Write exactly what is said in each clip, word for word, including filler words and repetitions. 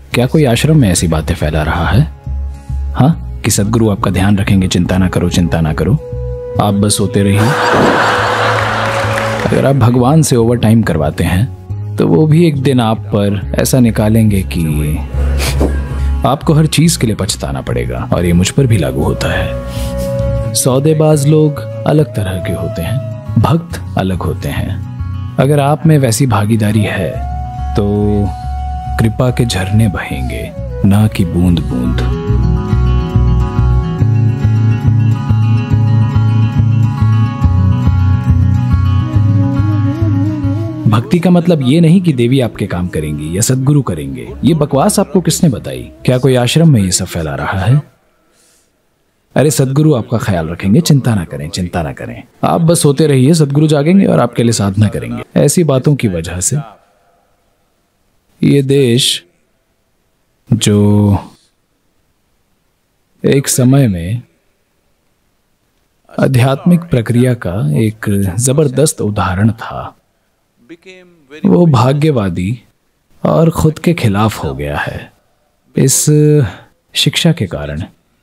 क्या कोई आश्रम में ऐसी बातें फैला रहा है? हाँ, कि सदगुरु आपका ध्यान रखेंगे, चिंता ना करो, चिंता ना करो, आप बस सोते रहिए। अगर आप भगवान से ओवर टाइम करवाते हैं तो वो भी एक दिन आप पर ऐसा निकालेंगे कि आपको हर चीज के लिए पछताना पड़ेगा। और ये मुझ पर भी लागू होता है। सौदेबाज लोग अलग तरह के होते हैं, भक्त अलग होते हैं। अगर आप में वैसी भागीदारी है तो कृपा के झरने बहेंगे, ना कि बूंद बूंद। भक्ति का मतलब ये नहीं कि देवी आपके काम करेंगी या सदगुरु करेंगे। ये बकवास आपको किसने बताई? क्या कोई आश्रम में ये सब फैला रहा है? अरे सदगुरु आपका ख्याल रखेंगे, चिंता ना करें, चिंता ना करें, आप बस सोते रहिए, सदगुरु जागेंगे और आपके लिए साधना करेंगे। ऐसी बातों की वजह से ये देश, जो एक समय में आध्यात्मिक प्रक्रिया का एक जबरदस्त उदाहरण था, वो भाग्यवादी और खुद के खिलाफ हो गया है इस शिक्षा के कारण।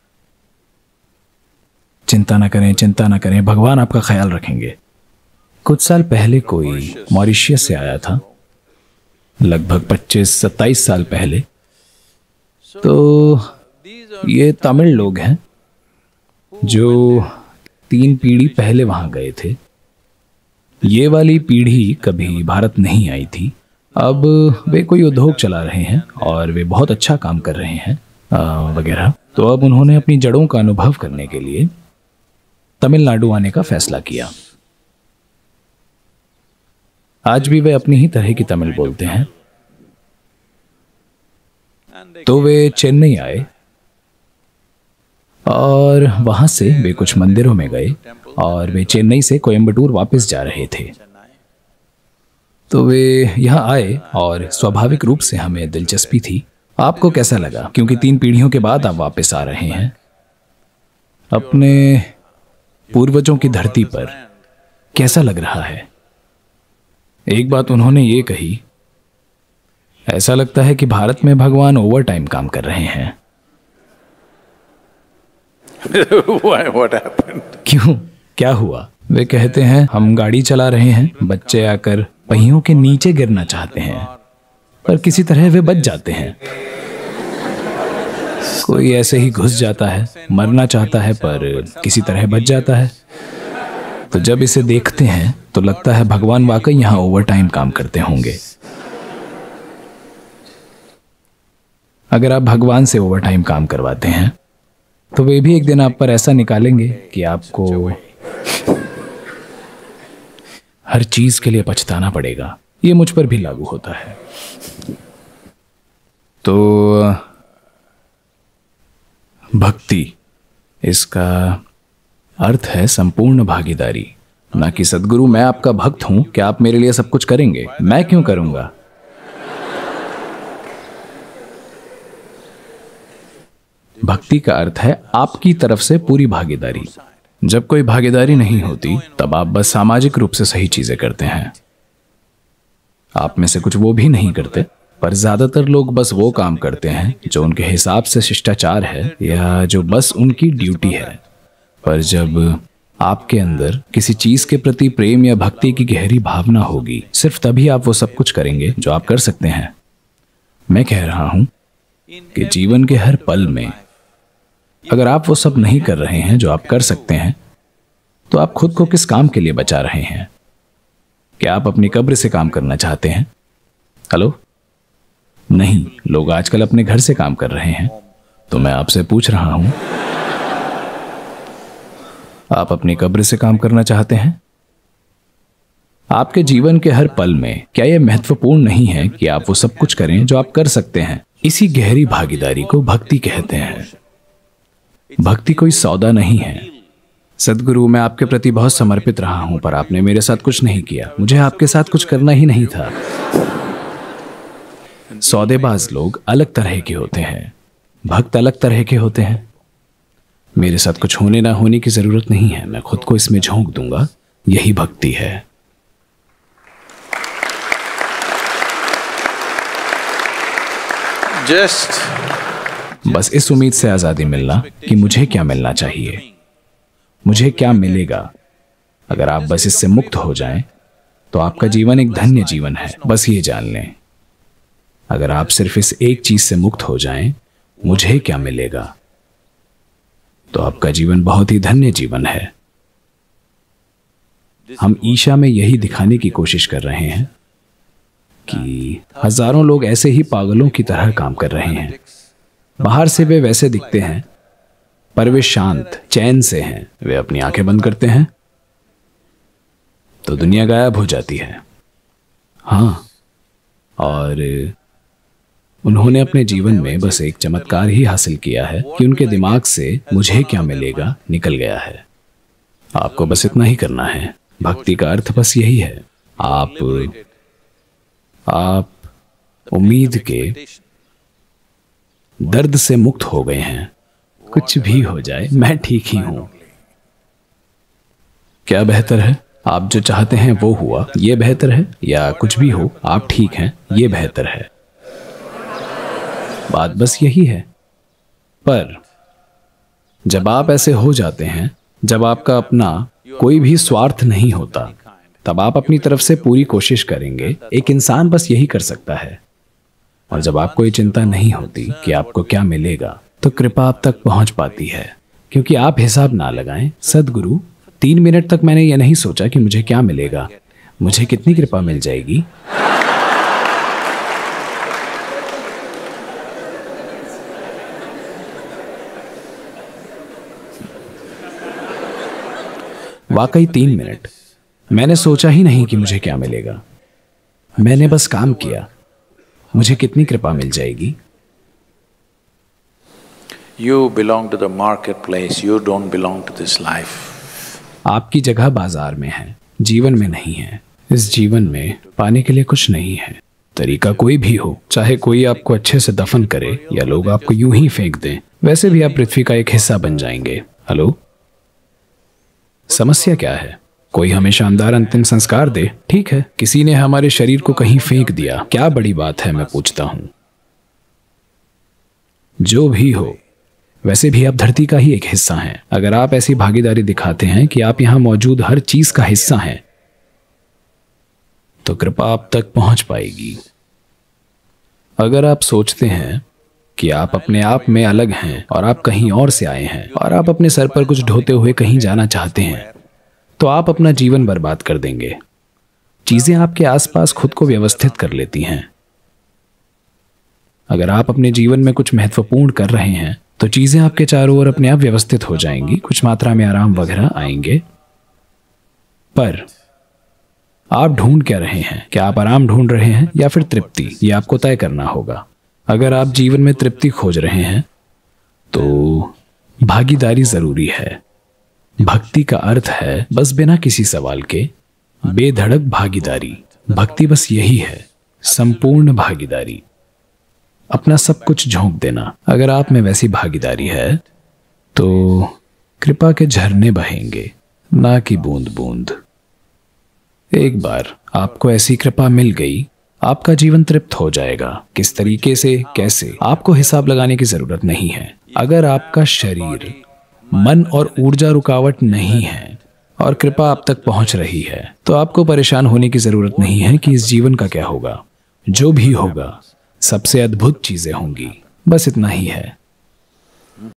चिंता ना करें, चिंता ना करें, भगवान आपका ख्याल रखेंगे। कुछ साल पहले कोई मॉरिशियस से आया था, लगभग पच्चीस सत्ताईस साल पहले। तो ये तमिल लोग हैं जो तीन पीढ़ी पहले वहां गए थे। ये वाली पीढ़ी कभी भारत नहीं आई थी। अब वे कोई उद्योग चला रहे हैं और वे बहुत अच्छा काम कर रहे हैं वगैरह। तो अब उन्होंने अपनी जड़ों का अनुभव करने के लिए तमिलनाडु आने का फैसला किया। आज भी वे अपनी ही तरह की तमिल बोलते हैं। तो वे चेन्नई आए और वहां से वे कुछ मंदिरों में गए और वे चेन्नई से कोयम्बटूर वापस जा रहे थे। तो वे यहाँ आए और स्वाभाविक रूप से हमें दिलचस्पी थी। आपको कैसा लगा? क्योंकि तीन पीढ़ियों के बाद आप वापस आ रहे हैं अपने पूर्वजों की धरती पर, कैसा लग रहा है? एक बात उन्होंने ये कही, ऐसा लगता है कि भारत में भगवान ओवर टाइम काम कर रहे हैं। What happened? क्यों, क्या हुआ? वे कहते हैं हम गाड़ी चला रहे हैं, बच्चे आकर पहियों के नीचे गिरना चाहते हैं पर किसी तरह वे बच जाते हैं। कोई ऐसे ही घुस जाता है, मरना चाहता है पर किसी तरह बच जाता है। तो जब इसे देखते हैं तो लगता है भगवान वाकई यहां ओवर टाइम काम करते होंगे। अगर आप भगवान से ओवर टाइम काम करवाते हैं तो वे भी एक दिन आप पर ऐसा निकालेंगे कि आपको हर चीज के लिए पछताना पड़ेगा। ये मुझ पर भी लागू होता है। तो भक्ति, इसका अर्थ है संपूर्ण भागीदारी, ना कि सदगुरु मैं आपका भक्त हूं, क्या आप मेरे लिए सब कुछ करेंगे? मैं क्यों करूंगा? भक्ति का अर्थ है आपकी तरफ से पूरी भागीदारी। जब कोई भागीदारी नहीं होती तब आप बस सामाजिक रूप से सही चीजें करते हैं। आप में से कुछ वो भी नहीं करते, पर ज्यादातर लोग बस वो काम करते हैं जो उनके हिसाब से शिष्टाचार है या जो बस उनकी ड्यूटी है। पर जब आपके अंदर किसी चीज के प्रति प्रेम या भक्ति की गहरी भावना होगी, सिर्फ तभी आप वो सब कुछ करेंगे जो आप कर सकते हैं। मैं कह रहा हूं कि जीवन के हर पल में अगर आप वो सब नहीं कर रहे हैं जो आप कर सकते हैं, तो आप खुद को किस काम के लिए बचा रहे हैं? क्या आप अपनी कब्र से काम करना चाहते हैं? हेलो? नहीं, लोग आजकल अपने घर से काम कर रहे हैं। तो मैं आपसे पूछ रहा हूं, आप अपनी कब्र से काम करना चाहते हैं? आपके जीवन के हर पल में क्या यह महत्वपूर्ण नहीं है कि आप वो सब कुछ करें जो आप कर सकते हैं? इसी गहरी भागीदारी को भक्ति कहते हैं। भक्ति कोई सौदा नहीं है। सदगुरु, मैं आपके प्रति बहुत समर्पित रहा हूं, पर आपने मेरे साथ कुछ नहीं किया। मुझे आपके साथ कुछ करना ही नहीं था। सौदेबाज लोग अलग तरह के होते हैं, भक्त अलग तरह के होते हैं। मेरे साथ कुछ होने ना होने की जरूरत नहीं है, मैं खुद को इसमें झोंक दूंगा। यही भक्ति है। Just बस इस उम्मीद से आजादी मिलना कि मुझे क्या मिलना चाहिए, मुझे क्या मिलेगा। अगर आप बस इससे मुक्त हो जाएं तो आपका जीवन एक धन्य जीवन है। बस ये जान लें, अगर आप सिर्फ इस एक चीज से मुक्त हो जाएं, मुझे क्या मिलेगा, तो आपका जीवन बहुत ही धन्य जीवन है। हम ईशा में यही दिखाने की कोशिश कर रहे हैं कि हजारों लोग ऐसे ही पागलों की तरह काम कर रहे हैं। बाहर से वे वैसे दिखते हैं, पर वे शांत चैन से हैं। वे अपनी आंखें बंद करते हैं तो दुनिया गायब हो जाती है। हाँ, और उन्होंने अपने जीवन में बस एक चमत्कार ही हासिल किया है कि उनके दिमाग से मुझे क्या मिलेगा निकल गया है। आपको बस इतना ही करना है। भक्ति का अर्थ बस यही है। आप आप उम्मीद के दर्द से मुक्त हो गए हैं। कुछ भी हो जाए, मैं ठीक ही हूं। क्या बेहतर है? आप जो चाहते हैं वो हुआ, ये बेहतर है, या कुछ भी हो आप ठीक हैं, ये बेहतर है। बात बस यही है। पर जब आप ऐसे हो जाते हैं, जब आपका अपना कोई भी स्वार्थ नहीं होता, तब आप अपनी तरफ से पूरी कोशिश करेंगे। एक इंसान बस यही कर सकता है। और जब आपको ये चिंता नहीं होती कि आपको क्या मिलेगा, तो कृपा आप तक पहुंच पाती है। क्योंकि आप हिसाब ना लगाएं, सदगुरु, तीन मिनट तक मैंने ये नहीं सोचा कि मुझे क्या मिलेगा, मुझे कितनी कृपा मिल जाएगी। वाकई तीन मिनट मैंने सोचा ही नहीं कि मुझे क्या मिलेगा। मैंने बस काम किया, मुझे कितनी कृपा मिल जाएगी। you belong to the marketplace, you don't belong to this life. आपकी जगह बाजार में है, जीवन में नहीं है। इस जीवन में पाने के लिए कुछ नहीं है। तरीका कोई भी हो, चाहे कोई आपको अच्छे से दफन करे या लोग आपको यूं ही फेंक दें, वैसे भी आप पृथ्वी का एक हिस्सा बन जाएंगे। हेलो, समस्या क्या है? कोई हमें शानदार अंतिम संस्कार दे, ठीक है। किसी ने हमारे शरीर को कहीं फेंक दिया, क्या बड़ी बात है, मैं पूछता हूं। जो भी हो, वैसे भी आप धरती का ही एक हिस्सा हैं। अगर आप ऐसी भागीदारी दिखाते हैं कि आप यहां मौजूद हर चीज का हिस्सा हैं, तो कृपा आप तक पहुंच पाएगी। अगर आप सोचते हैं कि आप अपने आप में अलग हैं और आप कहीं और से आए हैं और आप अपने सर पर कुछ ढोते हुए कहीं जाना चाहते हैं, तो आप अपना जीवन बर्बाद कर देंगे। चीजें आपके आसपास खुद को व्यवस्थित कर लेती हैं। अगर आप अपने जीवन में कुछ महत्वपूर्ण कर रहे हैं, तो चीजें आपके चारों ओर अपने आप व्यवस्थित हो जाएंगी। कुछ मात्रा में आराम वगैरह आएंगे। पर आप ढूंढ क्या रहे हैं? क्या आप आराम ढूंढ रहे हैं या फिर तृप्ति? ये आपको तय करना होगा। अगर आप जीवन में तृप्ति खोज रहे हैं, तो भागीदारी जरूरी है। भक्ति का अर्थ है बस बिना किसी सवाल के बेधड़क भागीदारी। भक्ति बस यही है, संपूर्ण भागीदारी, अपना सब कुछ झोंक देना। अगर आप में वैसी भागीदारी है, तो कृपा के झरने बहेंगे, ना कि बूंद बूंद। एक बार आपको ऐसी कृपा मिल गई, आपका जीवन तृप्त हो जाएगा। किस तरीके से, कैसे, आपको हिसाब लगाने की जरूरत नहीं है। अगर आपका शरीर, मन और ऊर्जा रुकावट नहीं है और कृपा आप तक पहुंच रही है, तो आपको परेशान होने की जरूरत नहीं है कि इस जीवन का क्या होगा। जो भी होगा, सबसे अद्भुत चीजें होंगी। बस इतना ही है।